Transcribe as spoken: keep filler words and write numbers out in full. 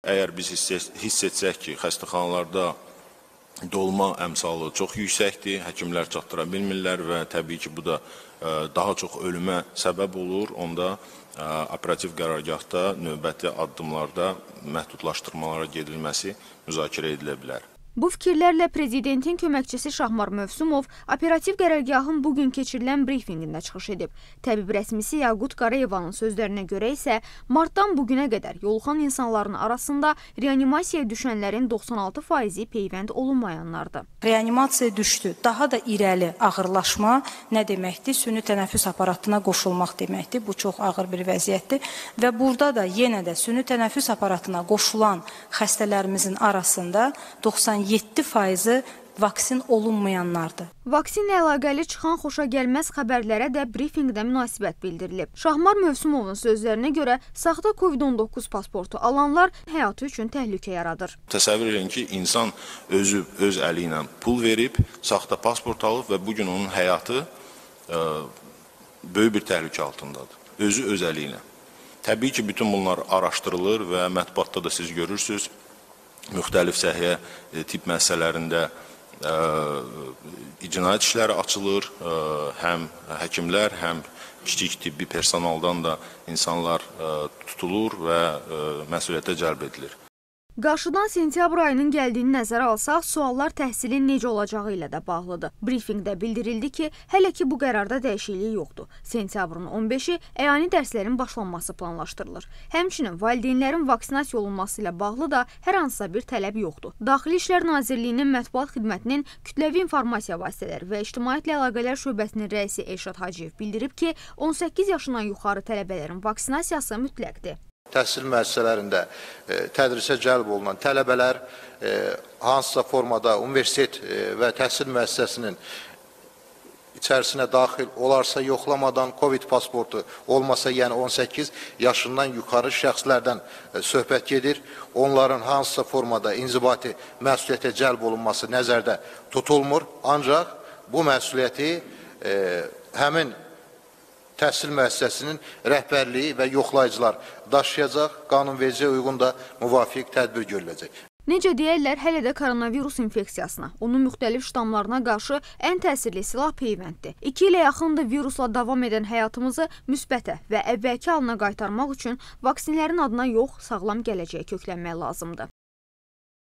Əgər biz hiss etsək ki, xəstəxanalarda dolma əmsalı çox yüksəkdir, həkimlər çatdıra bilmirlər və təbii ki, bu da daha çox ölümə səbəb olur, onda operativ qərargahda növbəti addımlarda məhdudlaşdırmalara gedilməsi müzakirə edilə bilər. Bu fikirlərlə Prezidentin köməkçisi Şahmar Mövsümov operativ qərargahın bugün keçirilən brifinqində çıxış edib. Təbib rəsmisi Yaqut Qarayevanın sözlərinə görə isə martdan bugünə qədər yoluxan insanların arasında reanimasiyaya düşənlərin doxsan altı faizi peyvənd olunmayanlardır. Reanimasiyaya düşdü. Daha da irəli ağırlaşma nə deməkdir? Süni tənəffüs aparatına qoşulmaq deməkdir. Bu çox ağır bir vəziyyətdir və burada da yenə də süni tənəffüs aparatına qoşulan xəstələrimizin arasında doxsan yeddi faizi vaksin olunmayanlardır. Vaksinlə əlaqəli çıxan xoşagəlməz xəbərlərə də brifinqdə münasibət bildirilib. Şahmar Mövsümovun sözlərinə görə saxta Covid on doqquz pasportu alanlar həyatı üçün təhlükə yaradır. Təsəvvür edin ki, insan özü öz əli ilə pul verib, saxta pasport alıb və bugün onun həyatı ə, böyük bir təhlükə altındadır. Özü öz əli ilə. Təbii ki, bütün bunlar araşdırılır və mətbuatda da siz görürsünüz. Müxtəlif səhiyyə tibb müəssisələrində ə, cinayət işləri açılır, ə, həm həkimlər, həm kiçik tibbi personaldan da insanlar ə, tutulur və ə, məsuliyyətə cəlb edilir. Qarşıdan sentyabr ayının gəldiyini nəzərə alsaq, suallar təhsilin necə olacağı ilə də bağlıdır. Brifinqdə bildirildi ki, hələ ki bu qərarda dəyişiklik yoxdur. Sentyabrın on beşi əyani dərslərin başlanması planlaşdırılır. Həmçinin valideynlərin vaksinasiya olunması ilə bağlı da hər hansısa bir tələb yoxdur. Daxili İşlər Nazirliyinin Mətbuat Xidmətinin Kütləvi İnformasiya Vasitələri və İctimaiyyətlə Əlaqələr Şöbəsinin rəisi Elşad Hacıyev bildirib ki, on səkkiz yaşından yuxarı tələbələrin vaksinasiyası mütləqdir. Təhsil müəssisələrində e, tədrisə cəlb olunan tələbələr e, hansısa formada universitet e, və təhsil müəssisəsinin içərisinə daxil olarsa yoxlamadan Covid pasportu olmasa, yəni on səkkiz yaşından yuxarı şəxslərdən e, söhbət gedir. Onların hansısa formada inzibati məsuliyyətə cəlb olunması nəzərdə tutulmur. Ancaq bu məsuliyyəti e, həmin təhsil müəssisəsinin rəhbərliyi və yoxlayıcılar daşıyacaq, qanunvericiyə uyğun da müvafiq tədbir görüləcək. Necə deyərlər, hələ də koronavirus infeksiyasına, onun müxtəlif ştamlarına qarşı ən təsirli silah peyvənddir. İki ilə yaxındır virusla davam edən həyatımızı müsbətə və əvvəlki halına qaytarmaq üçün vaksinlərin adına yox, sağlam gələcəyə köklənmək lazımdır.